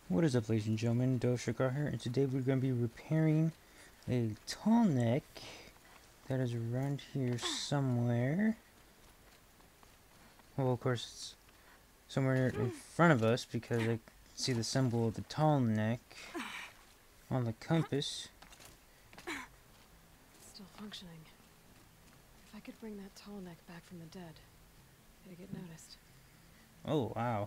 What is up, ladies and gentlemen? Doshikar here, and today we're going to be repairing a tall neck that is around here somewhere. Well, of course, it's somewhere in front of us because I see the symbol of the tall neck on the compass. Still functioning. If I could bring that tall neck back from the dead, it'd get noticed. Oh, wow.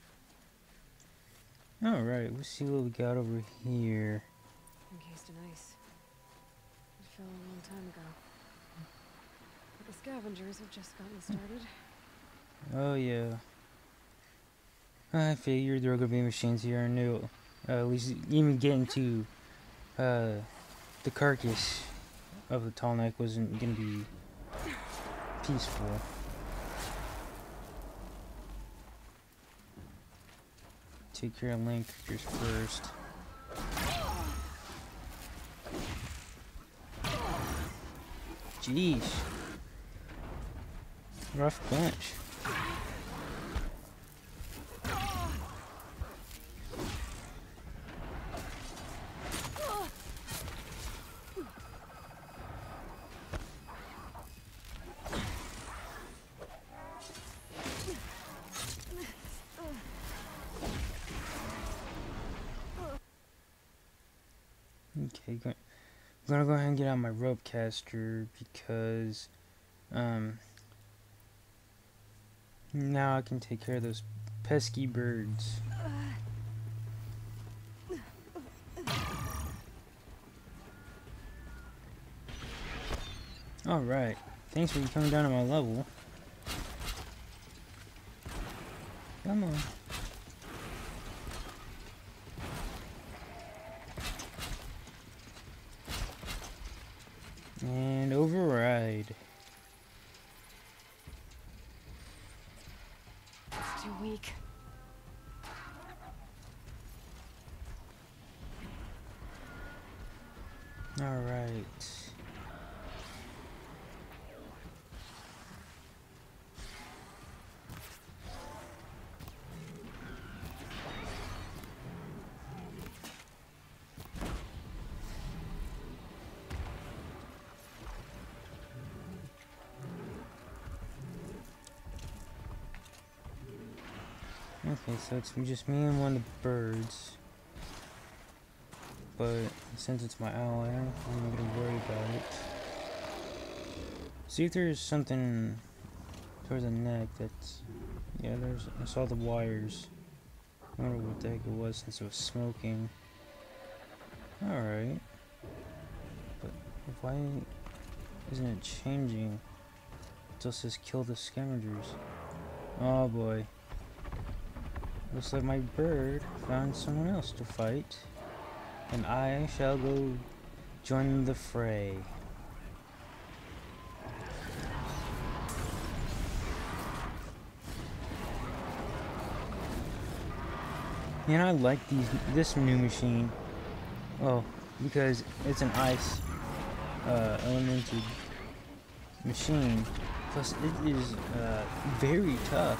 Alright, we'll see what we got over here. Encased in ice. It fell a long time ago. But the scavengers have just gotten started. Oh, yeah. I figured there were going to be machines here. I knew at least even getting to the carcass of the tall neck wasn't going to be peaceful. Take care of land creatures first. Jeez. Rough bunch. Okay, I'm gonna go ahead and get out my rope caster because now I can take care of those pesky birds. Alright, thanks for coming down to my level. Come on. And override. It's too weak. Alright. Okay, so it's just me and one of the birds. But since it's my ally, I'm not gonna worry about it. See if there's something towards the neck that's... Yeah, I saw the wires. I wonder what the heck it was since it was smoking. Alright. But why isn't it changing? It still says kill the scavengers. Oh boy. Looks like my bird found someone else to fight. And I shall go join the fray. And I like this new machine. Well, because it's an ice elemented machine. Plus it is very tough.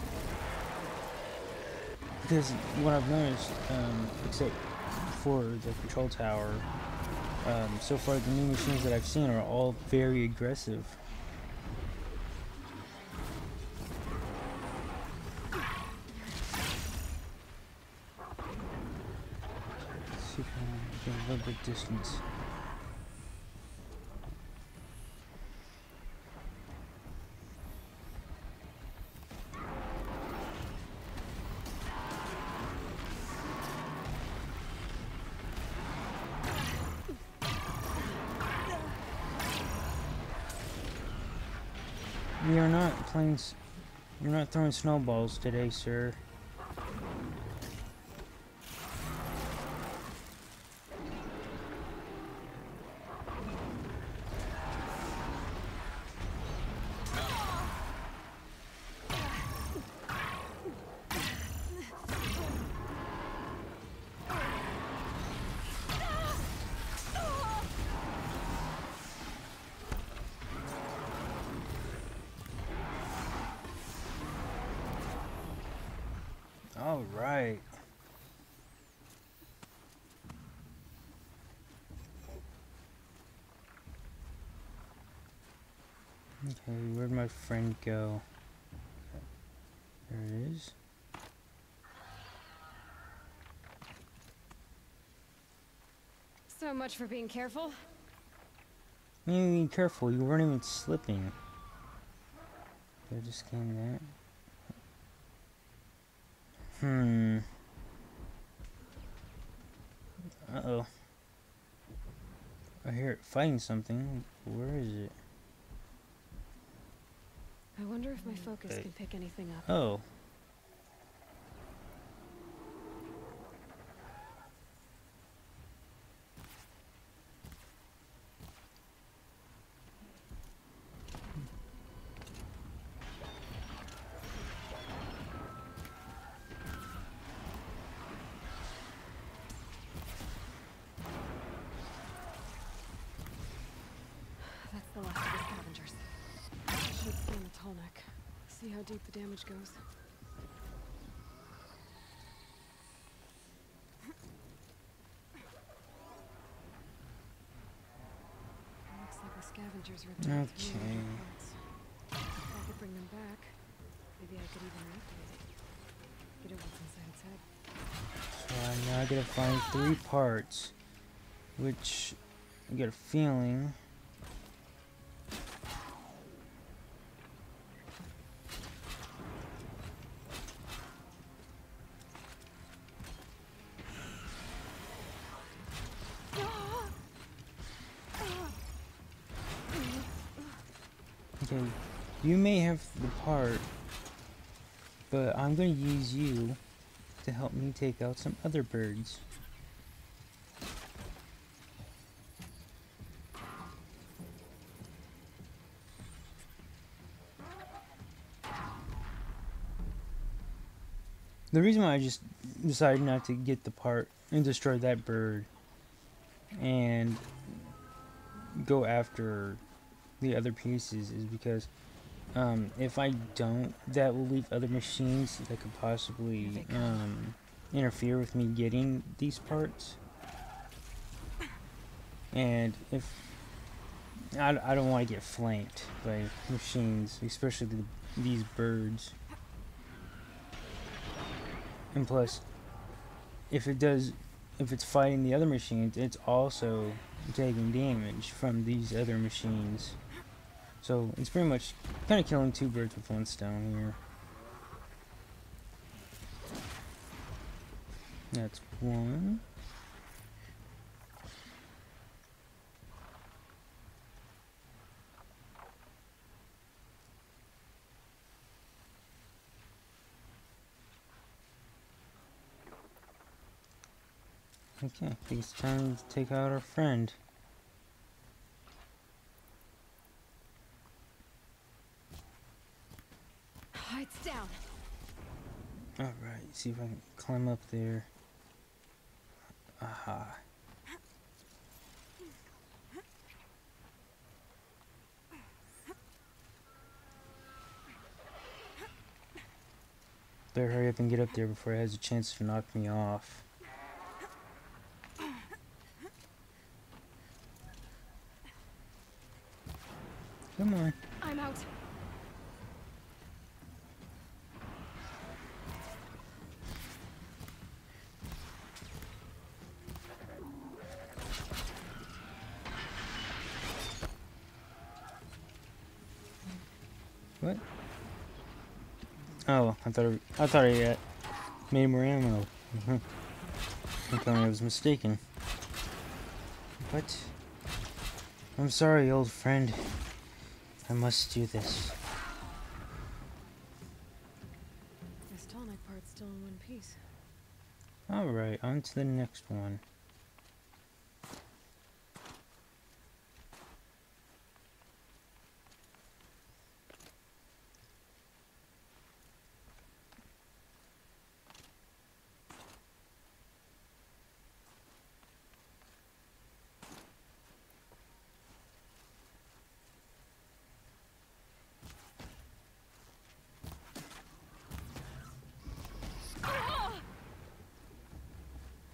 Because what I've noticed, except for the control tower, so far the new machines that I've seen are all very aggressive. Let's see if I can get a little bit distance. You're not throwing snowballs today, sir. Alright. Okay, where'd my friend go? There it is. So much for being careful. You need to be careful, you weren't even slipping. Did I just scan that? Uh-oh. I hear it fighting something. Where is it? I wonder if my focus can pick anything up. Oh. That's the last of the scavengers. Should scan the tall neck. See how deep the damage goes. Looks like the scavengers ripped out three Okay. major parts. If I could bring them back, maybe I could even reactivate it. Get at what's inside its head. So now I gotta find 3 parts. Which, I get a feeling... Okay, you may have the part, but I'm going to use you to help me take out some other birds. The reason why I just decided not to get the part and destroy that bird and go after the other pieces is because if I don't, that will leave other machines that could possibly interfere with me getting these parts. And if I don't want to get flanked by machines, especially these birds. And plus, if it's fighting the other machines, it's also taking damage from these other machines. So it's pretty much kind of killing 2 birds with 1 stone here. That's 1. Okay, I think it's time to take out our friend. It's down. Alright, see if I can climb up there. Aha. Better hurry up and get up there before it has a chance to knock me off. Come on. I'm out. What? Oh, I thought I made more ammo. I thought I was mistaken. What? I'm sorry, old friend. I must do this. This tall neck part's still in one piece. Alright, on to the next one.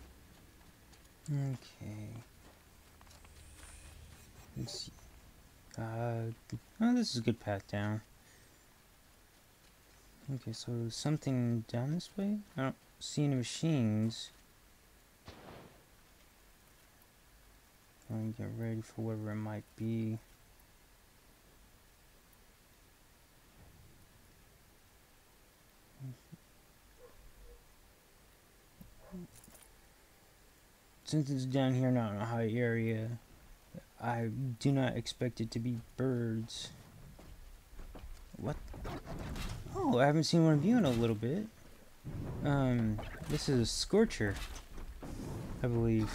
Okay. Let's see. Oh, this is a good path down. Okay, so something down this way? I don't see any machines. Let me get ready for whatever it might be. Since it's down here, not in a high area, I do not expect it to be birds. What? Oh, I haven't seen one of you in a little bit. This is a Scorcher, I believe.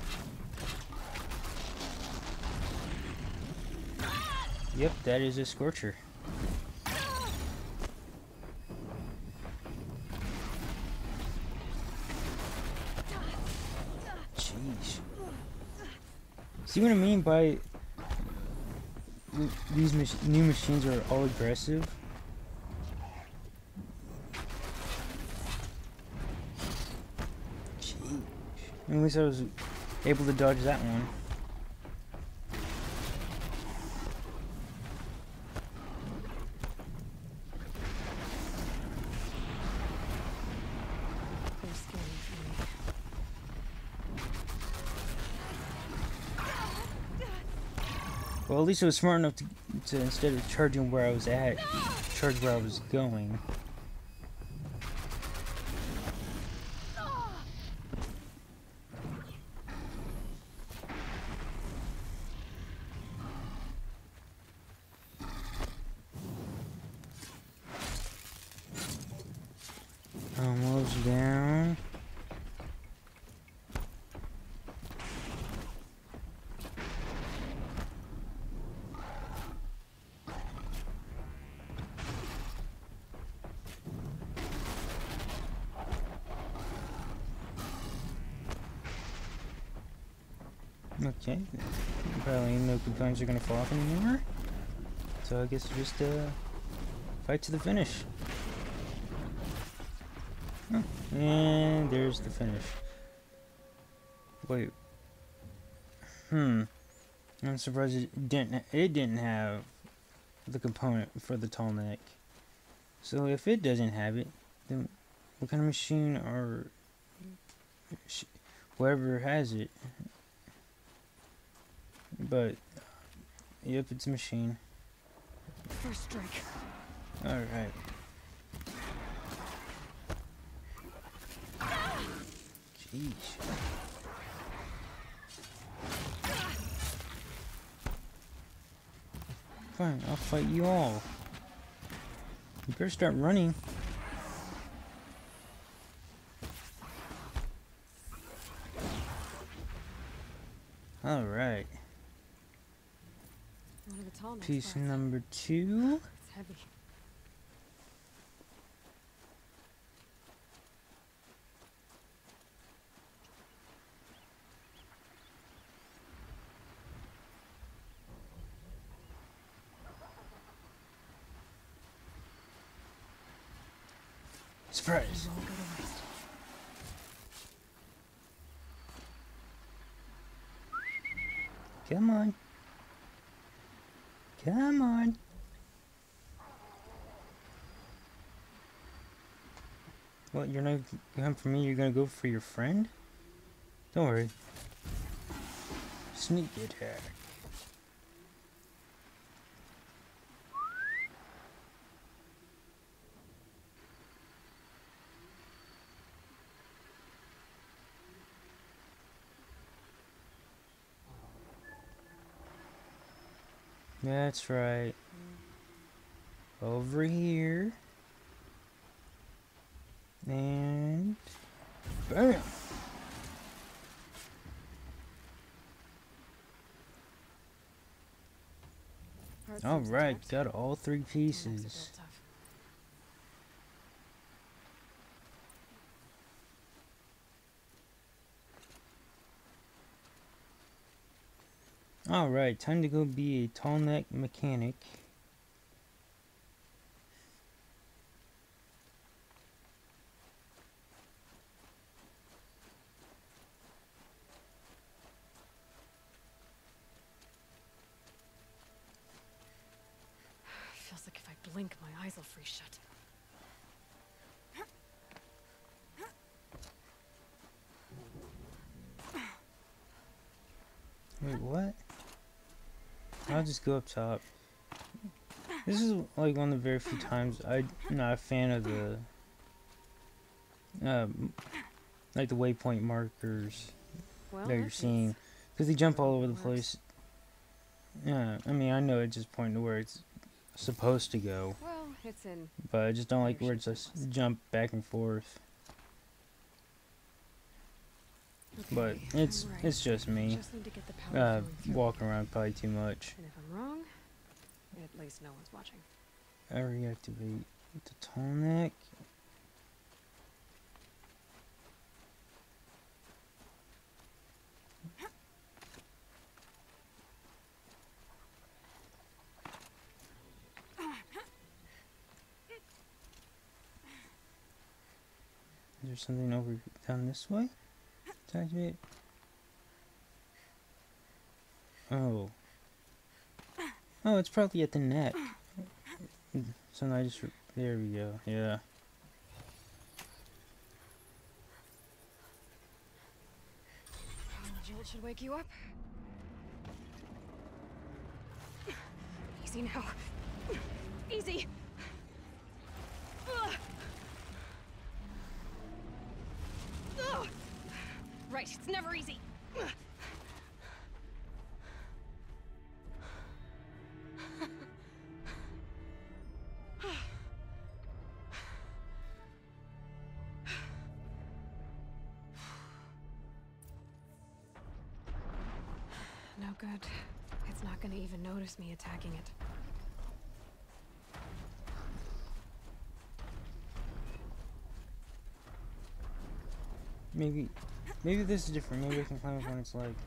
Yep, that is a Scorcher. Jeez. See what I mean by these new machines are all aggressive? Jeez. At least I was able to dodge that one. They're scary for me. Well, at least I was smart enough to instead of charging where I was at, charge where I was going. Almost down. Okay, probably no components are gonna fall off anymore. So I guess just fight to the finish. Huh. And there's the finish. Wait. I'm surprised it didn't have the component for the tall neck. So if it doesn't have it, then what kind of machine or whoever has it? But yep, it's a machine. First strike. All right. Jeez. Fine, I'll fight you all. You better start running. All right. One of the tall necks Piece parts. number 2. It's heavy. Surprise. It won't go to waste. Come on. Come on. What, you're not going for me, you're gonna go for your friend? Don't worry. Sneak attack. That's right. Over here. And bam. Parts All seems right, intact. got all 3 Makes it pieces. built tough. All right, time to go be a tall neck mechanic. blink, my eyes will freeze shut. Wait, what? I'll just go up top. This is like one of the very few times I'm not a fan of the like the waypoint markers Well, that you're seeing, because they jump all over the place. Yeah, I mean, I know it's just pointing to where it's supposed to go, well, it's in. but I just don't like where it's just jump back and forth. Okay, But I'm it's right. just me Just need to get the power flowing through. walking around probably too much. And if I'm wrong, at least no one's watching. I reactivate the tall neck. Is there something over down this way to activate? Oh. Oh, it's probably at the neck. So now I just... there we go. Yeah. Jolt should wake you up. Easy now. Easy. Ugh. Ugh. Right, it's never easy. No good. It's not gonna even notice me attacking it. Maybe this is different. Maybe I can climb up when it's like...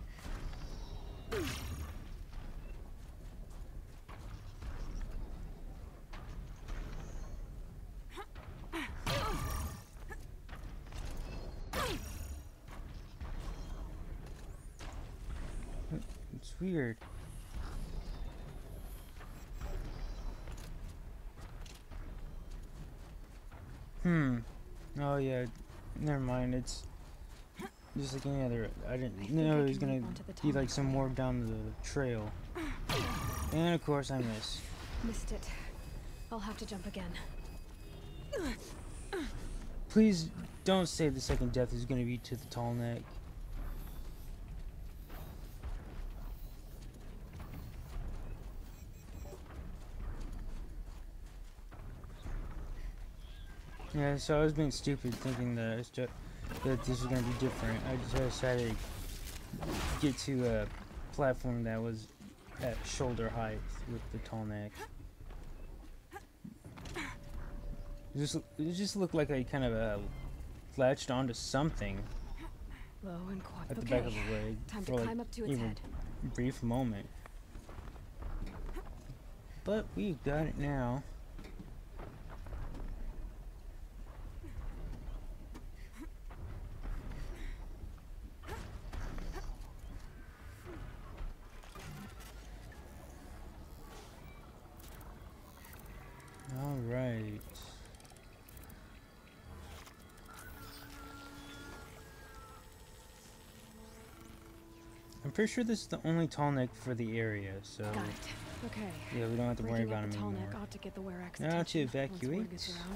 It's weird. Oh yeah, never mind. It's just like any other. I didn't know it was gonna be like some more down the trail. And of course I miss. Missed it. I'll have to jump again. Please don't say the second death is gonna be to the tall neck. Yeah, so I was being stupid thinking that it's just that this was gonna be different. I just decided to get to a platform that was at shoulder height with the tall neck. It just looked like I kind of latched onto something Low and quiet. at the Okay. back of the leg Time for to like climb up to its even head. a brief moment. But we've got it now. All right. I'm pretty sure this is the only tall neck for the area, so Got it. Okay. yeah, we don't have to worry Breaking about up him the tall anymore. neck ought to get the Werax Now to attention once word evacuate. gets around.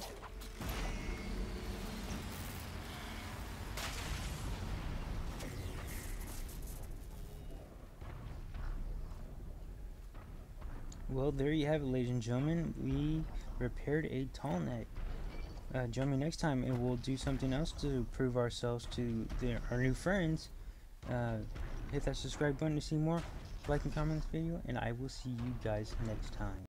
Well, there you have it, ladies and gentlemen. We repaired a tall neck. Join me next time, and we'll do something else to prove ourselves to our new friends. Hit that subscribe button to see more. Like and comment this video, and I will see you guys next time.